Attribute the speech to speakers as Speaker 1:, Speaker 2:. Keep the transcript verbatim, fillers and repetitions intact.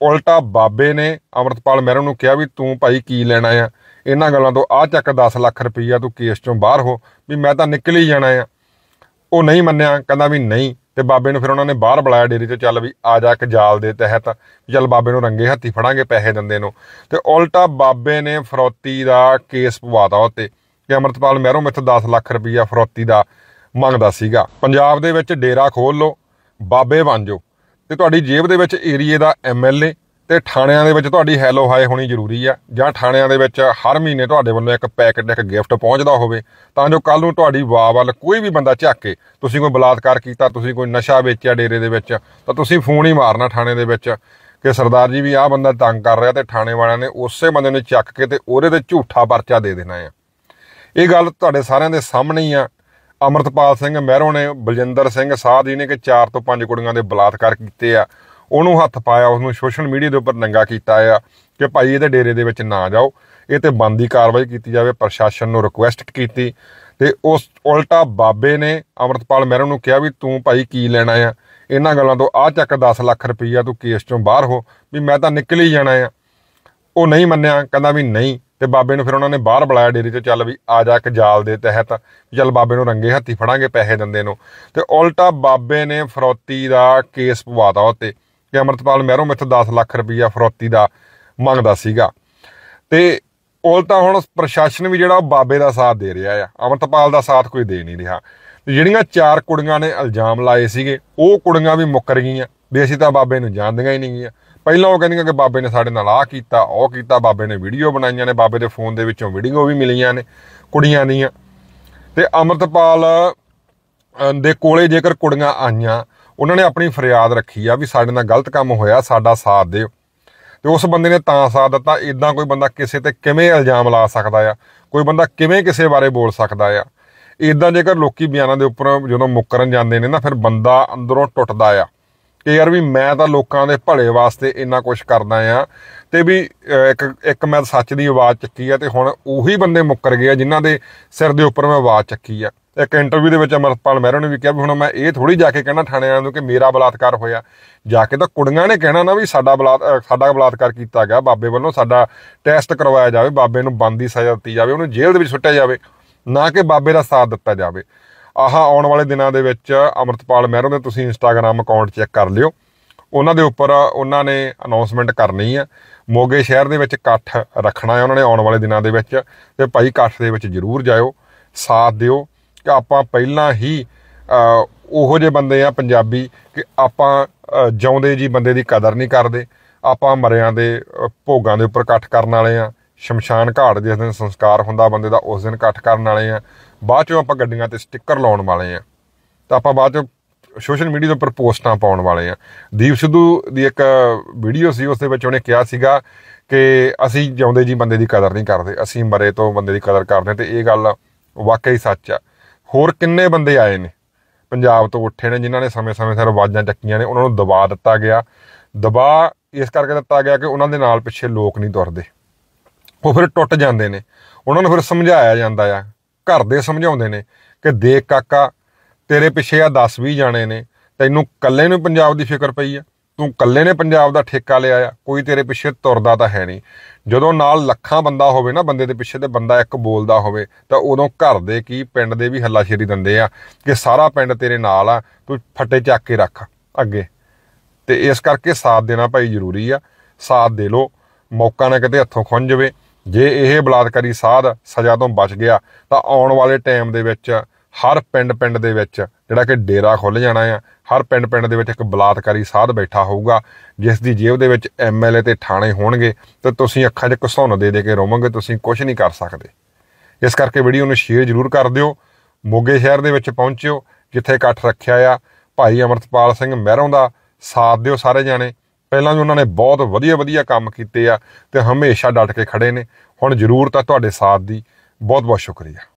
Speaker 1: ਉਲਟਾ ਬਾਬੇ ਨੇ ਅਮਰਤਪਾਲ ਮਹਿਰੋ ਨੂੰ ਕਿਹਾ ਵੀ ਤੂੰ ਭਾਈ ਕੀ ਲੈਣਾ ਆ ਇਹਨਾਂ ਗੱਲਾਂ ਤੋਂ, ਆਹ ਚੱਕ ਦਸ ਲੱਖ ਰੁਪਈਆ ਤੂੰ ਕੇਸ ਚੋਂ ਬਾਹਰ ਹੋ, ਵੀ ਮੈਂ ਤਾਂ ਨਿਕਲ ਹੀ ਜਾਣਾ ਆ। ਉਹ ਨਹੀਂ ਮੰਨਿਆ, ਕਹਿੰਦਾ ਵੀ ਨਹੀਂ। ਤੇ ਬਾਬੇ ਨੂੰ ਫਿਰ ਉਹਨਾਂ ਨੇ ਬਾਹਰ ਬੁਲਾਇਆ ਡੇਰੀ ਤੇ, ਚੱਲ ਵੀ ਆ ਜਾ ਕੇ ਜਾਲ ਦੇ ਤਹਿਤ, ਚੱਲ ਬਾਬੇ ਨੂੰ ਰੰਗੇ ਹੱਥੀ ਫੜਾਂਗੇ ਪੈਸੇ ਦਿੰਦੇ ਨੂੰ। ਤੇ ਉਲਟਾ ਬਾਬੇ ਨੇ ਫਰੌਤੀ ਦਾ ਕੇਸ ਪਵਾਤਾ ਉੱਤੇ ਕਿ ਅਮਰਤਪਾਲ ਮਹਿਰੋ ਮੈਥੋਂ ਦਸ ਲੱਖ ਰੁਪਈਆ ਫਰੌਤੀ ਦਾ ਮੰਗਦਾ ਸੀਗਾ। ਪੰਜਾਬ ਦੇ ਵਿੱਚ ਡੇਰਾ ਖੋਲ ਲਓ, ਬਾਬੇ ਬਣ ਜਾਓ, ਤੇ ਤੁਹਾਡੀ ਜੇਬ ਦੇ ਵਿੱਚ ਏਰੀਏ ਦਾ ਐਮ ਐਲ ਏ ਤੇ ਥਾਣਿਆਂ ਦੇ ਵਿੱਚ ਤੁਹਾਡੀ ਹੈਲੋ ਹਾਏ ਹੋਣੀ ਜ਼ਰੂਰੀ ਆ, ਜਾਂ ਥਾਣਿਆਂ ਦੇ ਵਿੱਚ ਹਰ ਮਹੀਨੇ ਤੁਹਾਡੇ ਵੱਲੋਂ ਇੱਕ ਪੈਕਟ ਇੱਕ ਗਿਫਟ ਪਹੁੰਚਦਾ ਹੋਵੇ, ਤਾਂ ਜੋ ਕੱਲ ਨੂੰ ਤੁਹਾਡੀ ਵਾਹ ਵੱਲ ਕੋਈ ਵੀ ਬੰਦਾ ਝਾਕ ਕੇ, ਤੁਸੀਂ ਕੋਈ ਬਲਾਤਕਾਰ ਕੀਤਾ, ਤੁਸੀਂ ਕੋਈ ਨਸ਼ਾ ਵੇਚਿਆ ਡੇਰੇ ਦੇ ਵਿੱਚ, ਤਾਂ ਤੁਸੀਂ ਫੋਨ ਹੀ ਮਾਰਨਾ ਥਾਣੇ ਦੇ ਵਿੱਚ ਕਿ ਸਰਦਾਰ ਜੀ ਵੀ ਆਹ ਬੰਦਾ ਤੰਗ ਕਰ ਰਿਹਾ, ਤੇ ਥਾਣੇ ਵਾਲਿਆਂ ਨੇ ਉਸੇ ਬੰਦੇ ਨੂੰ ਚੱਕ ਕੇ ਤੇ ਉਹਦੇ ਤੇ ਝੂਠਾ ਪਰਚਾ ਦੇ ਦੇਣਾ ਆ। ਇਹ ਗੱਲ ਤੁਹਾਡੇ ਸਾਰਿਆਂ ਦੇ ਸਾਹਮਣੇ ਹੀ ਆ। ਅਮਰਤਪਾਲ ਸਿੰਘ ਮਹਿਰੋ ਨੇ ਬਲਜਿੰਦਰ ਸਿੰਘ ਸਾਧ ਜੀ ਨੇ ਕਿ ਚਾਰ ਤੋਂ ਪੰਜ ਕੁੜੀਆਂ ਦੇ ਬਲਾਤਕਾਰ ਕੀਤੇ ਆ, ਉਹਨੂੰ ਹੱਥ ਪਾਇਆ, ਉਸਨੂੰ ਸੋਸ਼ਲ ਮੀਡੀਆ ਦੇ ਉੱਪਰ ਨੰਗਾ ਕੀਤਾ ਆ ਕਿ ਭਾਈ ਇਹਦੇ ਡੇਰੇ ਦੇ ਵਿੱਚ ਨਾ ਜਾਓ, ਇਹ ਤੇ ਬਣਦੀ ਕਾਰਵਾਈ ਕੀਤੀ ਜਾਵੇ। ਪ੍ਰਸ਼ਾਸਨ ਨੂੰ ਰਿਕੁਐਸਟ ਕੀਤੀ ਤੇ ਉਸ ਉਲਟਾ ਬਾਬੇ ਨੇ ਅਮਰਤਪਾਲ ਮਹਿਰੋ ਨੂੰ ਕਿਹਾ ਵੀ ਤੂੰ ਭਾਈ ਕੀ ਲੈਣਾ ਆ ਇਹਨਾਂ ਗੱਲਾਂ ਤੋਂ, ਆਹ ਚੱਕ ਦਸ ਲੱਖ ਰੁਪਈਆ ਤੂੰ ਕੇਸ ਚੋਂ ਬਾਹਰ ਹੋ, ਵੀ ਮੈਂ ਤਾਂ ਨਿਕਲ ਹੀ ਜਾਣਾ ਆ। ਉਹ ਨਹੀਂ ਮੰਨਿਆ, ਕਹਿੰਦਾ ਵੀ ਨਹੀਂ। ਤੇ ਬਾਬੇ ਨੂੰ ਫਿਰ ਉਹਨਾਂ ਨੇ ਬਾਹਰ ਬੁਲਾਇਆ ਡੇਰੀ ਤੇ, ਚੱਲ ਵੀ ਆ ਜਾ ਕੇ ਜਾਲ ਦੇ ਤਹਿਤ, ਚੱਲ ਬਾਬੇ ਨੂੰ ਰੰਗੇ ਹੱਥੀ ਫੜਾਂਗੇ ਪੈਸੇ ਦਿੰਦੇ ਨੂੰ। ਤੇ ਉਲਟਾ ਬਾਬੇ ਨੇ ਫਰੌਤੀ ਦਾ ਕੇਸ ਪਵਾਤਾ ਉੱਤੇ ਕਿ ਅਮਰਤਪਾਲ ਮਹਿਰੋ ਮੈਥੋਂ ਦਸ ਲੱਖ ਰੁਪਈਆ ਫਰੌਤੀ ਦਾ ਮੰਗਦਾ ਸੀਗਾ। ਤੇ ਉਲਟਾ ਹੁਣ ਪ੍ਰਸ਼ਾਸਨ ਵੀ ਜਿਹੜਾ ਉਹ ਬਾਬੇ ਦਾ ਸਾਥ ਦੇ ਰਿਹਾ ਆ, ਅਮਰਤਪਾਲ ਦਾ ਸਾਥ ਕੋਈ ਦੇ ਨਹੀਂ ਰਿਹਾ। ਤੇ ਜਿਹੜੀਆਂ ਚਾਰ ਕੁੜੀਆਂ ਨੇ ਇਲਜ਼ਾਮ ਲਾਏ ਸੀਗੇ, ਉਹ ਕੁੜੀਆਂ ਵੀ ਮੁੱਕਰ ਗਈਆਂ ਵੀ ਅਸੀਂ ਤਾਂ ਬਾਬੇ ਨੂੰ ਜਾਣਦੀਆਂ ਹੀ ਨਹੀਂ ਗੀਆਂ। ਪਹਿਲਾਂ ਉਹ ਕਹਿੰਦੀਆਂ ਕਿ ਬਾਬੇ ਨੇ ਸਾਡੇ ਨਾਲ ਆਹ ਕੀਤਾ, ਉਹ ਕੀਤਾ, ਬਾਬੇ ਨੇ ਵੀਡੀਓ ਬਣਾਈਆਂ ਨੇ, ਬਾਬੇ ਦੇ ਫੋਨ ਦੇ ਵਿੱਚੋਂ ਵੀਡੀਓ ਵੀ ਮਿਲੀਆਂ ਨੇ ਕੁੜੀਆਂ ਦੀਆਂ। ਤੇ ਅਮਰਤਪਾਲ ਦੇ ਕੋਲੇ ਜੇਕਰ ਕੁੜੀਆਂ ਆਈਆਂ, ਉਹਨਾਂ ਨੇ ਆਪਣੀ ਫਰਿਆਦ ਰੱਖੀ ਆ ਵੀ ਸਾਡੇ ਨਾਲ ਗਲਤ ਕੰਮ ਹੋਇਆ, ਸਾਡਾ ਸਾਥ ਦਿਓ। ਤੇ ਉਸ ਬੰਦੇ ਨੇ ਤਾਂ ਸਾਥ ਦਿੱਤਾ। ਇੱਦਾਂ ਕੋਈ ਬੰਦਾ ਕਿਸੇ ਤੇ ਕਿਵੇਂ ਇਲਜ਼ਾਮ ਲਾ ਸਕਦਾ ਆ, ਕੋਈ ਬੰਦਾ ਕਿਵੇਂ ਕਿਸੇ ਬਾਰੇ ਬੋਲ ਸਕਦਾ ਆ। ਇੱਦਾਂ ਜੇਕਰ ਲੋਕੀ ਬਿਆਨਾਂ ਦੇ ਉੱਪਰ ਜਦੋਂ ਮੁੱਕਰਨ ਜਾਂਦੇ ਨੇ ਨਾ, ਫਿਰ ਬੰਦਾ ਅੰਦਰੋਂ ਟੁੱਟਦਾ ਆ ਕਿ ਯਾਰ ਵੀ ਮੈਂ ਤਾਂ ਲੋਕਾਂ ਦੇ ਭਲੇ ਵਾਸਤੇ ਇੰਨਾ ਕੁਛ ਕਰਦਾ ਆ। ਤੇ ਵੀ ਇੱਕ ਇੱਕ ਮੈਂ ਸੱਚ ਦੀ ਆਵਾਜ਼ ਚੱਕੀ ਆ, ਤੇ ਹੁਣ ਉਹੀ ਬੰਦੇ ਮੁੱਕਰ ਗਏ ਆ ਜਿਨ੍ਹਾਂ ਦੇ ਸਿਰ ਦੇ ਉੱਪਰ ਮੈਂ ਆਵਾਜ਼ ਚੱਕੀ ਆ। ਇੱਕ ਇੰਟਰਵਿਊ ਦੇ ਵਿੱਚ ਅਮਰਤਪਾਲ ਮਹਿਰੋ ਨੇ ਵੀ ਕਿਹਾ ਵੀ ਹੁਣ ਮੈਂ ਇਹ ਥੋੜ੍ਹੀ ਜਾ ਕੇ ਕਹਿਣਾ ਥਾਣੇ ਵਾਲਿਆਂ ਨੂੰ ਕਿ ਮੇਰਾ ਬਲਾਤਕਾਰ ਹੋਇਆ, ਜਾ ਕੇ ਤਾਂ ਕੁੜੀਆਂ ਨੇ ਕਹਿਣਾ ਨਾ ਵੀ ਸਾਡਾ ਬਲਾਤ ਸਾਡਾ ਬਲਾਤਕਾਰ ਕੀਤਾ ਗਿਆ ਬਾਬੇ ਵੱਲੋਂ, ਸਾਡਾ ਟੈਸਟ ਕਰਵਾਇਆ ਜਾਵੇ, ਬਾਬੇ ਨੂੰ ਬਣਦੀ ਸਜ਼ਾ ਦਿੱਤੀ ਜਾਵੇ, ਉਹਨੂੰ ਜੇਲ੍ਹ ਦੇ ਵਿੱਚ ਸੁੱਟਿਆ ਜਾਵੇ, ਨਾ ਕਿ ਬਾਬੇ ਦਾ ਸਾਥ ਦਿੱਤਾ ਜਾਵੇ। ਆਹ ਆਉਣ ਵਾਲੇ ਦਿਨਾਂ ਦੇ ਵਿੱਚ ਅਮਰਤਪਾਲ ਮਹਿਰੋ ਦੇ ਤੁਸੀਂ ਇੰਸਟਾਗ੍ਰਾਮ ਅਕਾਊਂਟ ਚੈੱਕ ਕਰ ਲਿਓ, ਉਹਨਾਂ ਦੇ ਉੱਪਰ ਉਹਨਾਂ ਨੇ ਅਨਾਊਂਸਮੈਂਟ ਕਰਨੀ ਆ। ਮੋਗੇ ਸ਼ਹਿਰ ਦੇ ਵਿੱਚ ਇਕੱਠ ਰੱਖਣਾ ਹੈ ਉਹਨਾਂ ਨੇ ਆਉਣ ਵਾਲੇ ਦਿਨਾਂ ਦੇ ਵਿੱਚ, ਤੇ ਭਾਈ ਇਕੱਠ ਦੇ ਵਿੱਚ ਜ਼ਰੂਰ ਜਾਇਓ, ਸਾਥ ਦਿਓ। ਕਿ ਆਪਾਂ ਪਹਿਲਾਂ ਹੀ ਉਹੋ ਜਿਹੇ ਬੰਦੇ ਆ ਪੰਜਾਬੀ ਕਿ ਆਪਾਂ ਜਿਉਂਦੇ ਜੀ ਬੰਦੇ ਦੀ ਕਦਰ ਨਹੀਂ ਕਰਦੇ, ਆਪਾਂ ਮਰਿਆਂ ਦੇ ਭੋਗਾਂ ਦੇ ਉੱਪਰ ਇਕੱਠ ਕਰਨ ਵਾਲੇ ਆ, ਸ਼ਮਸ਼ਾਨ ਘਾਟ ਜਿਸ ਦਿਨ ਸੰਸਕਾਰ ਹੁੰਦਾ ਬੰਦੇ ਦਾ ਉਸ ਦਿਨ ਇਕੱਠ ਕਰਨ ਵਾਲੇ ਆ, ਬਾਅਦ ਚੋਂ ਆਪਾਂ ਗੱਡੀਆਂ ਤੇ ਸਟਿੱਕਰ ਲਾਉਣ ਵਾਲੇ ਆ, ਤਾਂ ਆਪਾਂ ਬਾਅਦ ਚੋਂ ਸੋਸ਼ਲ ਮੀਡੀਆ ਦੇ ਉੱਪਰ ਪੋਸਟਾਂ ਪਾਉਣ ਵਾਲੇ ਆ। ਦੀਪ ਸਿੱਧੂ ਦੀ ਇੱਕ ਵੀਡੀਓ ਸੀ, ਉਸ ਦੇ ਵਿੱਚ ਉਹਨੇ ਕਿਹਾ ਸੀਗਾ ਕਿ ਅਸੀਂ ਜਿਉਂਦੇ ਜੀ ਬੰਦੇ ਦੀ ਕਦਰ ਨਹੀਂ ਕਰਦੇ, ਅਸੀਂ ਮਰੇ ਤੋਂ ਬੰਦੇ ਦੀ ਕਦਰ ਕਰਦੇ, ਤੇ ਇਹ ਗੱਲ ਵਾਕਈ ਸੱਚ ਆ। ਹੋਰ ਕਿੰਨੇ ਬੰਦੇ ਆਏ ਨੇ ਪੰਜਾਬ ਤੋਂ ਉੱਠੇ ਨੇ ਜਿਨ੍ਹਾਂ ਨੇ ਸਮੇਂ ਸਮੇਂ ਸਿਰ ਆਵਾਜ਼ਾਂ ਚੱਕੀਆਂ ਨੇ, ਉਹਨਾਂ ਨੂੰ ਦਬਾ ਦਿੱਤਾ ਗਿਆ। ਦਬਾ ਇਸ ਕਰਕੇ ਦਿੱਤਾ ਗਿਆ ਕਿ ਉਹਨਾਂ ਦੇ ਨਾਲ ਪਿੱਛੇ ਲੋਕ ਨਹੀਂ ਤੁਰਦੇ, ਉਹ ਫਿਰ ਟੁੱਟ ਜਾਂਦੇ ਨੇ। ਉਹਨਾਂ ਨੂੰ ਫਿਰ ਸਮਝਾਇਆ ਜਾਂਦਾ ਆ, ਘਰ ਦੇ ਸਮਝਾਉਂਦੇ ਨੇ ਕਿ ਦੇਖ ਕਾਕਾ ਤੇਰੇ ਪਿੱਛੇ ਆ ਦਸ ਵੀਹ ਜਾਣੇ ਨੇ, ਤੈਨੂੰ ਇਕੱਲੇ ਨੂੰ ਪੰਜਾਬ ਦੀ ਫਿਕਰ ਪਈ ਆ, ਤੂੰ ਇਕੱਲੇ ਨੇ ਪੰਜਾਬ ਦਾ ਠੇਕਾ ਲਿਆ ਆ, ਕੋਈ ਤੇਰੇ ਪਿੱਛੇ ਤੁਰਦਾ ਤਾਂ ਹੈ ਨਹੀਂ। ਜਦੋਂ ਨਾਲ ਲੱਖਾਂ ਬੰਦਾ ਹੋਵੇ ਨਾ ਬੰਦੇ ਦੇ ਪਿੱਛੇ, ਤੇ ਬੰਦਾ ਇੱਕ ਬੋਲਦਾ ਹੋਵੇ, ਤਾਂ ਉਦੋਂ ਘਰ ਦੇ ਕੀ ਪਿੰਡ ਦੇ ਵੀ ਹੱਲਾਸ਼ੇਰੀ ਦਿੰਦੇ ਆ ਕਿ ਸਾਰਾ ਪਿੰਡ ਤੇਰੇ ਨਾਲ ਆ, ਤੂੰ ਫੱਟੇ ਚੱਕ ਕੇ ਰੱਖ ਅੱਗੇ। ਤੇ ਇਸ ਕਰਕੇ ਸਾਥ ਦੇਣਾ ਭਾਈ ਜ਼ਰੂਰੀ ਆ, ਸਾਥ ਦੇ ਲਓ, ਮੌਕਾ ਨਾ ਕਿਤੇ ਹੱਥੋਂ ਖੁੰਝ ਜਾਵੇ। ਜੇ ਇਹ ਬਲਾਤਕਾਰੀ ਸਾਧ ਸਜ਼ਾ ਤੋਂ ਬਚ ਗਿਆ, ਤਾਂ ਆਉਣ ਵਾਲੇ ਟਾਈਮ ਦੇ ਵਿੱਚ ਹਰ ਪਿੰਡ ਪਿੰਡ ਦੇ ਵਿੱਚ ਜਿਹੜਾ ਕਿ ਡੇਰਾ ਖੁੱਲ੍ਹ ਜਾਣਾ ਆ, ਹਰ ਪਿੰਡ ਪਿੰਡ ਦੇ ਵਿੱਚ ਇੱਕ ਬਲਾਤਕਾਰੀ ਸਾਧ ਬੈਠਾ ਹੋਊਗਾ, ਜਿਸ ਦੀ ਜੇਬ ਦੇ ਵਿੱਚ ਐਮ ਐਲ ਏ ਤੇ ਥਾਣੇ ਹੋਣਗੇ, ਤੇ ਤੁਸੀਂ ਅੱਖਾਂ 'ਚ ਘਸੁੰਨ ਦੇ ਦੇ ਕੇ ਰੋਵੋਗੇ, ਤੁਸੀਂ ਕੁਛ ਨਹੀਂ ਕਰ ਸਕਦੇ। ਇਸ ਕਰਕੇ ਵੀਡੀਓ ਨੂੰ ਸ਼ੇਅਰ ਜ਼ਰੂਰ ਕਰ ਦਿਓ। ਮੋਗੇ ਸ਼ਹਿਰ ਦੇ ਵਿੱਚ ਪਹੁੰਚਿਓ ਜਿੱਥੇ ਇਕੱਠ ਰੱਖਿਆ ਆ ਭਾਈ ਅਮਰਤਪਾਲ ਸਿੰਘ ਮਹਿਰੋ ਦਾ, ਸਾਥ ਦਿਓ ਸਾਰੇ ਜਾਣੇ। ਪਹਿਲਾਂ ਵੀ ਉਹਨਾਂ ਨੇ ਬਹੁਤ ਵਧੀਆ ਵਧੀਆ ਕੰਮ ਕੀਤੇ ਆ, ਤੇ ਹਮੇਸ਼ਾ ਡਟ ਕੇ ਖੜੇ ਨੇ। ਹੁਣ ਜ਼ਰੂਰਤ ਆ ਤੁਹਾਡੇ ਸਾਥ ਦੀ। ਬਹੁਤ ਬਹੁਤ ਸ਼ੁਕਰੀਆ।